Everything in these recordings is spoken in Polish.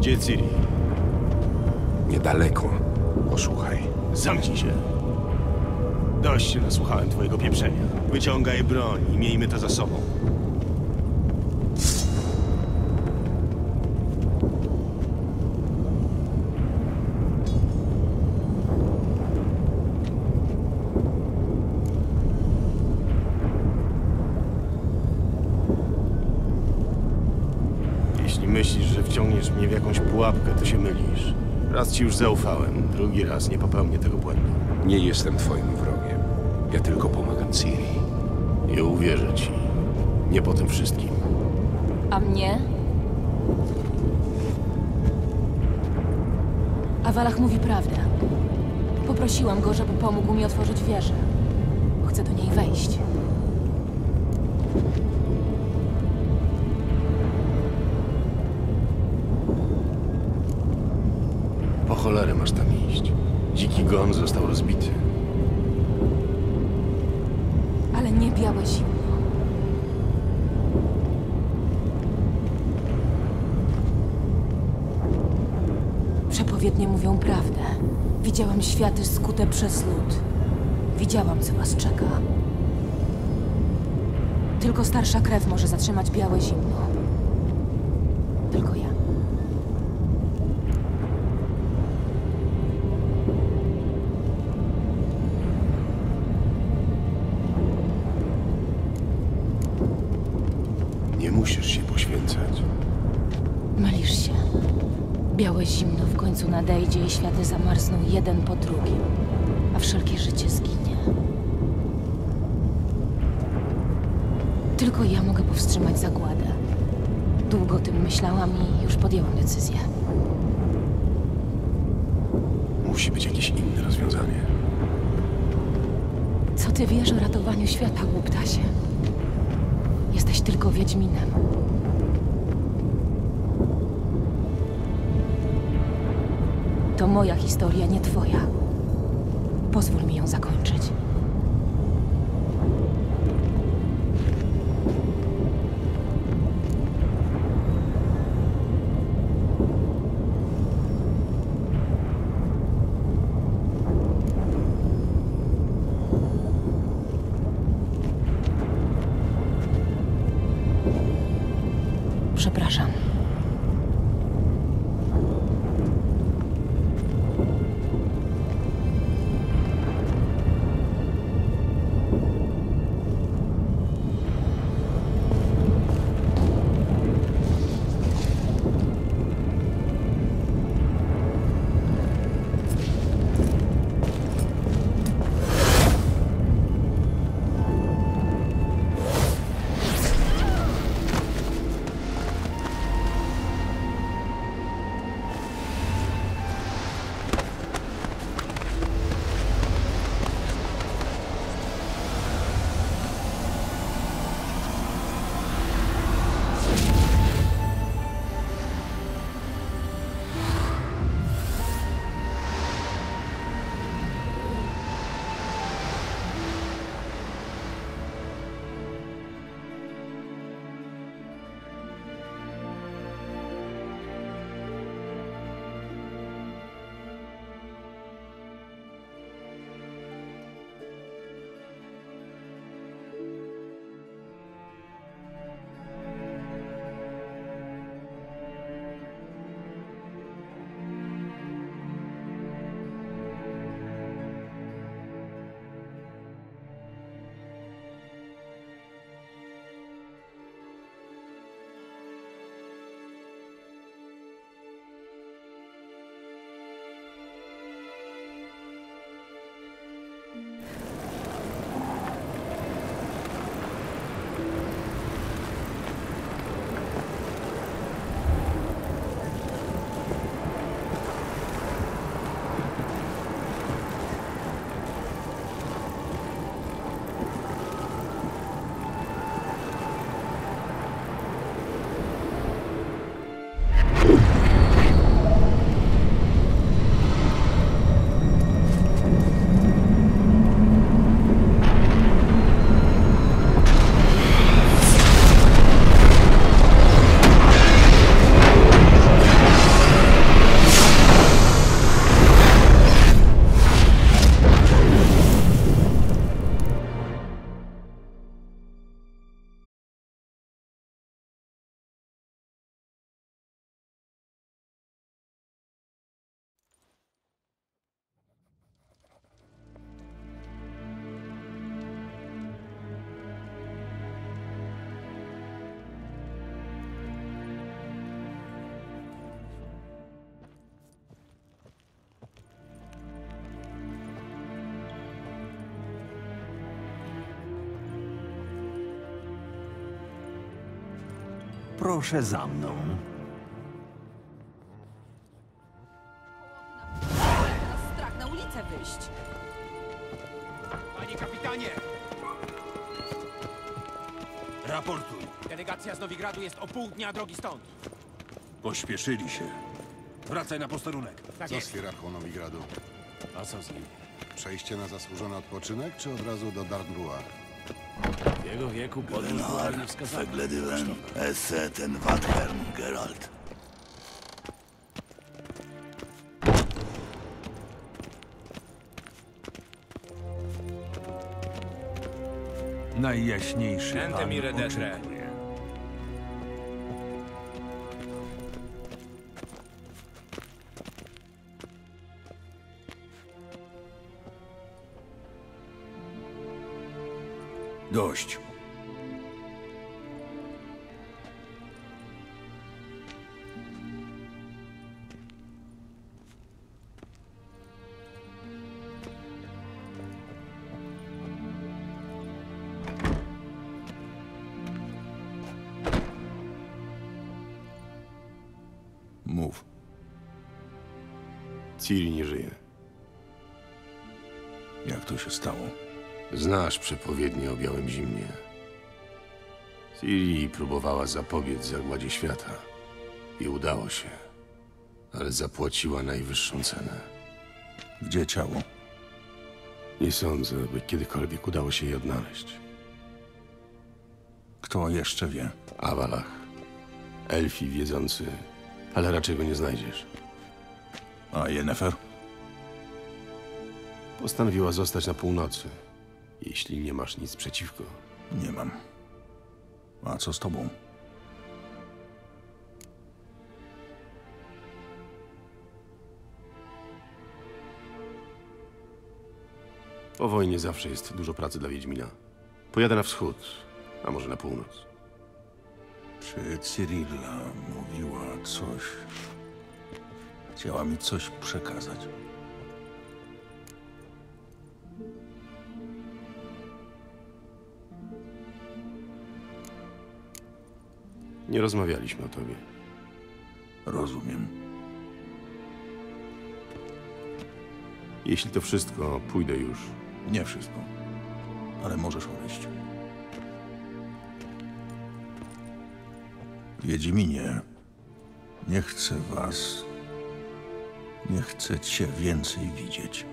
Gdzie Ciri? Niedaleko. Posłuchaj. Zamknij się. Dość się nasłuchałem twojego pieprzenia. Wyciągaj broń i miejmy to za sobą. Jeśli myślisz, że wciągniesz mnie w jakąś pułapkę, to się mylisz. Raz ci już zaufałem, drugi raz nie popełnię tego błędu. Nie jestem twoim wrogiem. Ja tylko pomagam Ciri. I uwierzę ci. Nie po tym wszystkim. A mnie? Awalach mówi prawdę. Poprosiłam go, żeby pomógł mi otworzyć wieżę. Chcę do niej wejść. Po cholerę masz tam iść. Dziki gon został rozbity. Ale nie białe zimno. Przepowiednie mówią prawdę. Widziałam światy skute przez lód. Widziałam, co was czeka. Tylko starsza krew może zatrzymać białe zimno. Tylko ja. Nie musisz się poświęcać. Mylisz się. Białe zimno w końcu nadejdzie i światy zamarzną jeden po drugim, a wszelkie życie zginie. Tylko ja mogę powstrzymać zagładę. Długo o tym myślałam i już podjęłam decyzję. Musi być jakieś inne rozwiązanie. Co ty wiesz o ratowaniu świata, głuptasie? Jesteś tylko wiedźminem. To moja historia, nie twoja. Pozwól mi ją zakończyć. Przepraszam. Proszę za mną. Teraz strach na ulicę wyjść. Panie kapitanie! Raportuj. Delegacja z Nowigradu jest o pół dnia drogi stąd. Pośpieszyli się. Wracaj na posterunek. Tak Co z jest. hierarchą Nowigradu? A co z nim? Przejście na zasłużony odpoczynek, czy od razu do Darnbrua? W jego wieku podróż była niewskazana. Vergledywen, esse ten Vatherm, Geralt. Najjaśniejszy Ente pan mi redetre. oczekuje. Dość. Mów. Ciri nie żyje. Jak to się stało? Znasz przepowiednie o Białym Zimnie. Ciri próbowała zapobiec zagładzie świata. I udało się. Ale zapłaciła najwyższą cenę. Gdzie ciało? Nie sądzę, by kiedykolwiek udało się jej odnaleźć. Kto jeszcze wie? Awalach. Elfi wiedzący, ale raczej go nie znajdziesz. A Yennefer? Postanowiła zostać na północy. Jeśli nie masz nic przeciwko. Nie mam. A co z tobą? Po wojnie zawsze jest dużo pracy dla Wiedźmina. Pojadę na wschód, a może na północ. Czy Cyrilla mówiła coś? Chciała mi coś przekazać. Nie rozmawialiśmy o tobie. Rozumiem. Jeśli to wszystko, pójdę już. Nie wszystko. Ale możesz odejść. Wiedźminie, nie chcę was... Nie chcę cię więcej widzieć.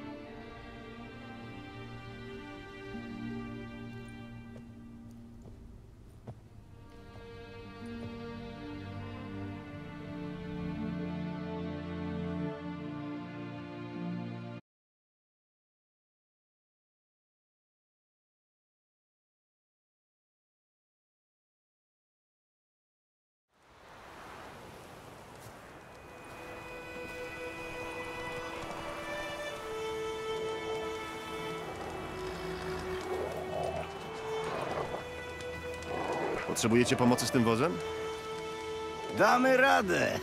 Potrzebujecie pomocy z tym wozem? Damy radę.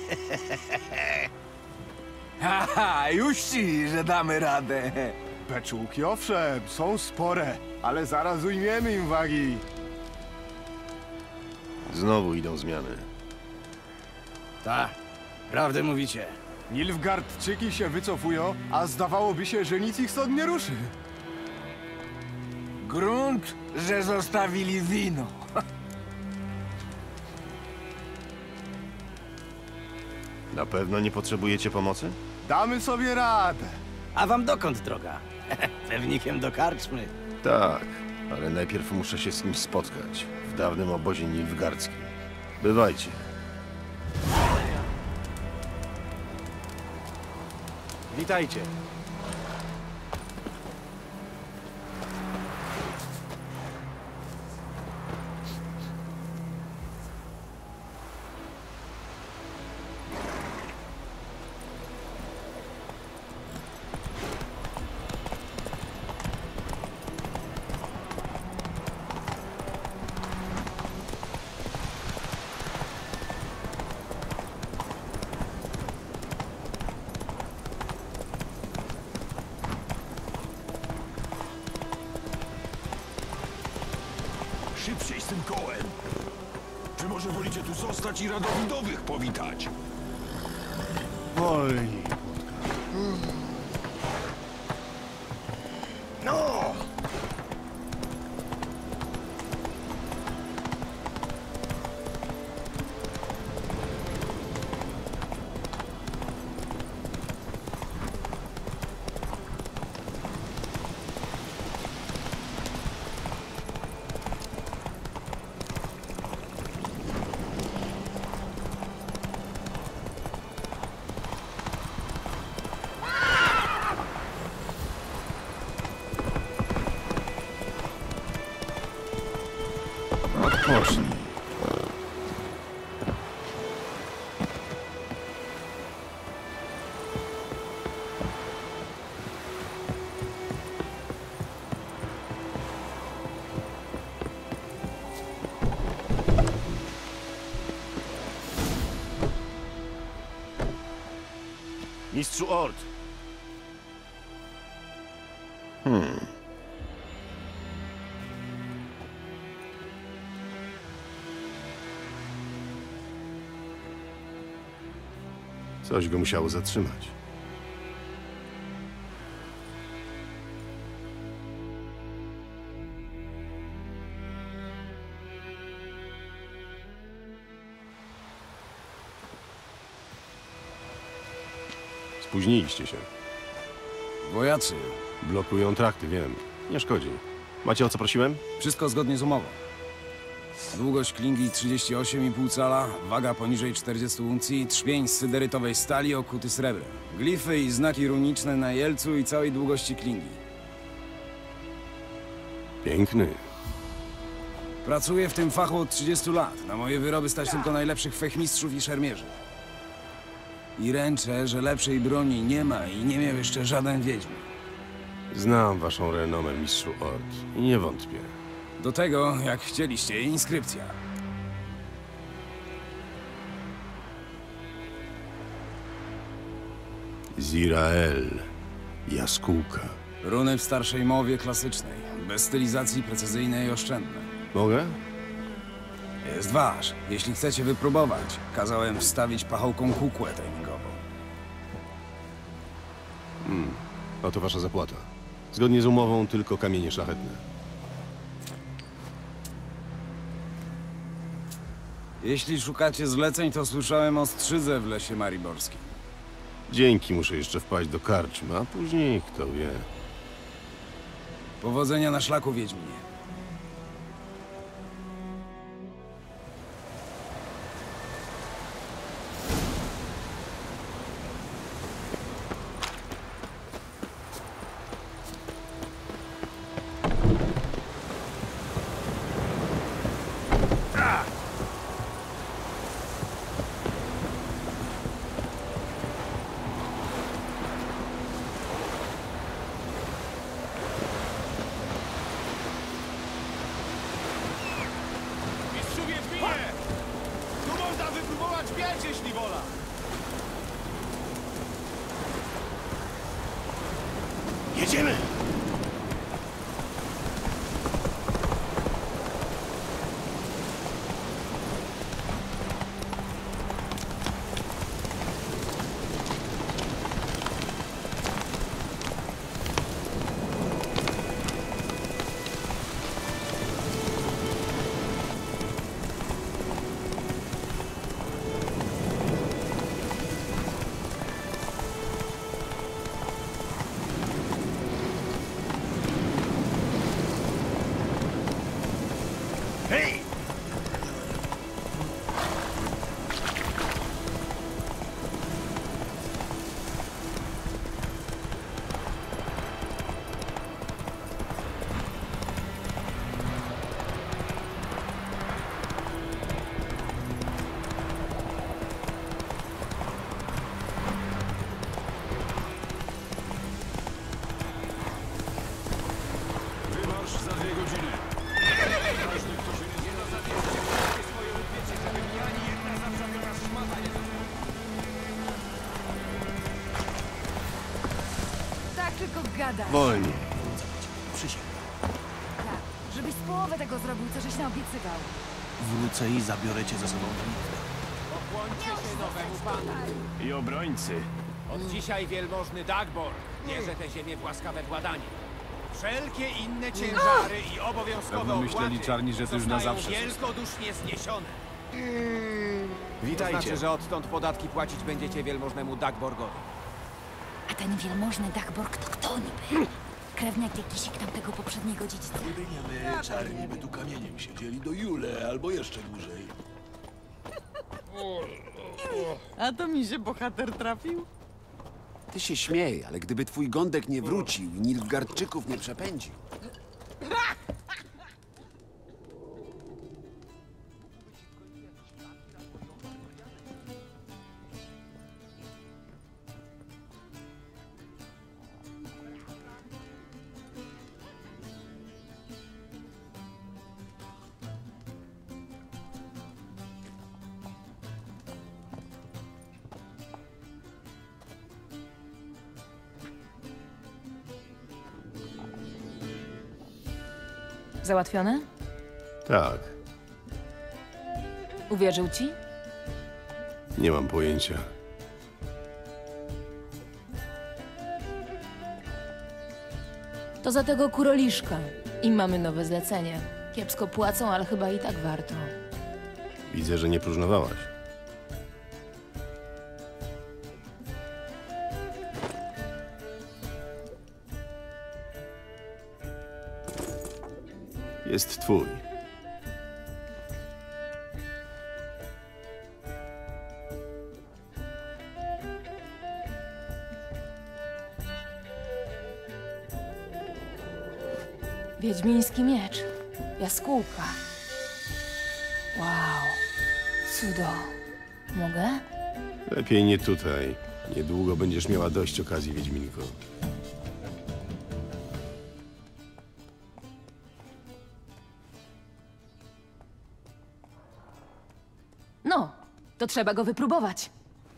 Haha, już ci, że damy radę. Beczułki, owszem, są spore, ale zaraz ujmiemy im wagi. Znowu idą zmiany. Tak, prawdę mówicie. Nilfgaardczyki się wycofują, a zdawałoby się, że nic ich stąd nie ruszy. Grunt, że zostawili wino. Na pewno nie potrzebujecie pomocy? Damy sobie radę. A wam dokąd droga? Pewnikiem do karczmy. Tak, ale najpierw muszę się z kimś spotkać. W dawnym obozie nilfgaardzkim. Bywajcie. Witajcie. Szybciej z tym kołem. Czy Może wolicie tu zostać i Radowidowych powitać? Wolniej. Odpocznij. Mistrzu Ord. Coś go musiało zatrzymać. Spóźniliście się. Wojacy, Blokują trakty, wiem. Nie szkodzi. Macie o co prosiłem? wszystko zgodnie z umową. Długość klingi 38,5 cala, waga poniżej 40 uncji, trzpień z syderytowej stali okuty srebrem. Glify i znaki runiczne na jelcu i całej długości klingi. Piękny. Pracuję w tym fachu od 30 lat. Na moje wyroby stać tylko najlepszych fechmistrzów i szermierzy. I ręczę, że lepszej broni nie ma i nie miał jeszcze żaden wiedźmin. Znam waszą renomę, mistrzu Ord. I nie wątpię. Do tego, jak chcieliście, inskrypcja. Zirael. Jaskółka. Runy w starszej mowie klasycznej, bez stylizacji precyzyjnej i oszczędnej. Mogę? Jest wasz. Jeśli chcecie wypróbować, kazałem wstawić pachołką kukłę timingową. Oto wasza zapłata. Zgodnie z umową tylko kamienie szlachetne. Jeśli szukacie zleceń, to słyszałem o Strzydze w lesie mariborskim. Dzięki muszę jeszcze wpaść do karczmy, a później kto wie. Powodzenia na szlaku, Wiedźminie. Mistrzu Wiedźminie! Tu można wypróbować miecz, jeśli wola! Jedziemy! Hej! Wymarsz za 2 godziny. Każdy, kto się nie zna, zabierze swoje odwiecie, żeby mi ani jedna zaprzawiona szmata nie została. Tak tylko gada. Wolniej. Tak, żebyś z połowę tego zrobił, co żeś naobiecywał. Wrócę i zabiorę cię ze sobą do bitwy. Pokłońcie się nowemu panu. I obrońcy. Od dzisiaj wielmożny Dagbor bierze tę ziemię w łaskawe władanie. Wszelkie inne ciężary i obowiązkowe Pewno myśleli opłaty czarni, że to już na zostają zawsze wielkodusznie zniesione. To Witajcie. znaczy, że odtąd podatki płacić będziecie wielmożnemu Dagborgowi. A ten wielmożny Dagborg to kto niby? Krewniak jakiś tamtego poprzedniego dziedzica. Gdyby nie my, czarni by tu kamieniem siedzieli do Jule albo jeszcze dłużej. A to mi się bohater trafił? Ty się śmiej, ale gdyby twój gądek nie wrócił, Nilfgaardczyków nie przepędził. Załatwione? Tak, Uwierzył ci? nie mam pojęcia. To za tego kuroliszka. I mamy nowe zlecenie. Kiepsko płacą, ale chyba i tak warto. Widzę, że nie próżnowałaś. Jest twój. Wiedźmiński miecz. Jaskółka. Wow. Cudo. Mogę? Lepiej nie tutaj. Niedługo będziesz miała dość okazji, Wiedźminko. No, to trzeba go wypróbować.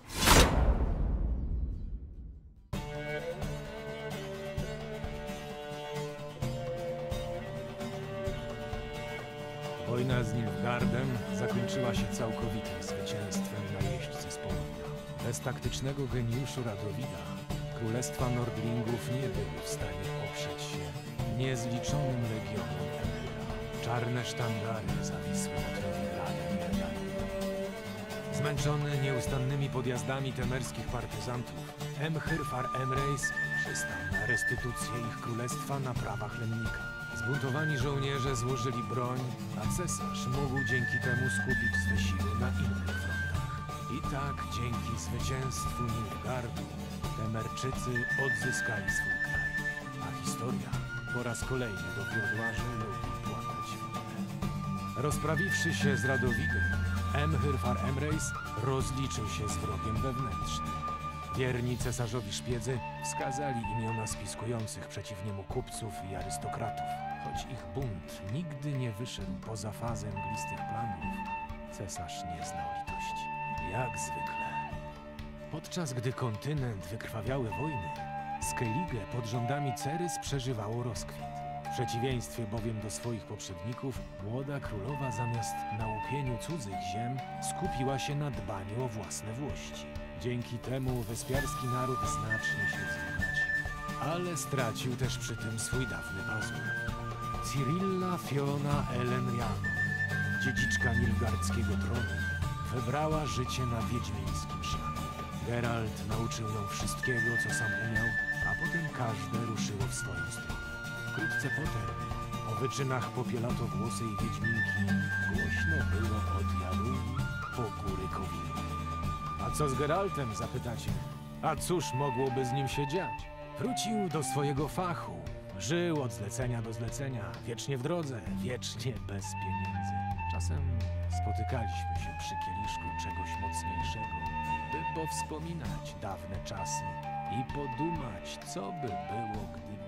Wojna z Nilfgaardem zakończyła się całkowitym zwycięstwem najeźdźcy z południa. Bez taktycznego geniuszu Radowida królestwa Nordlingów nie były w stanie oprzeć się niezliczonym legionom Emhyra. Czarne sztandary zawisły nad Nowigradem i Edirne. Zmęczony nieustannymi podjazdami temerskich partyzantów, Emhyr far Emreis przystał na restytucję ich królestwa na prawach lennika. Zbuntowani żołnierze złożyli broń, a cesarz mógł dzięki temu skupić swe siły na innych frontach. I tak dzięki zwycięstwu Nilfgaardu Temerczycy odzyskali swój kraj. A historia po raz kolejny dowiodła, że lubi płakać winne. Rozprawiwszy się z Radowidem, Emhyr far Emreis rozliczył się z wrogiem wewnętrznym. Wierni cesarzowi szpiedzy wskazali imiona spiskujących przeciw niemu kupców i arystokratów. Choć ich bunt nigdy nie wyszedł poza fazę mglistych planów, cesarz nie znał litości. Jak zwykle. Podczas gdy kontynent wykrwawiały wojny, Skellige pod rządami Cerys przeżywało rozkwit. W przeciwieństwie bowiem do swoich poprzedników, młoda królowa zamiast na łupieniu cudzych ziem skupiła się na dbaniu o własne włości. Dzięki temu wyspiarski naród znacznie się wzbogacił. Ale stracił też przy tym swój dawny pazur. Cyrilla Fiona Elenriano, dziedziczka nilfgaardzkiego tronu, wybrała życie na wiedźmińskim szlaku. Geralt nauczył ją wszystkiego, co sam umiał, a potem każde ruszyło w swoją stronę. Wkrótce potem, o wyczynach popielatowłosej wiedźminki, głośno było od Jaruni po góry Kowinu. A co z Geraltem, zapytacie? A cóż mogłoby z nim się dziać? Wrócił do swojego fachu. Żył od zlecenia do zlecenia, wiecznie w drodze, wiecznie bez pieniędzy. Czasem spotykaliśmy się przy kieliszku czegoś mocniejszego, by powspominać dawne czasy i podumać, co by było, gdyby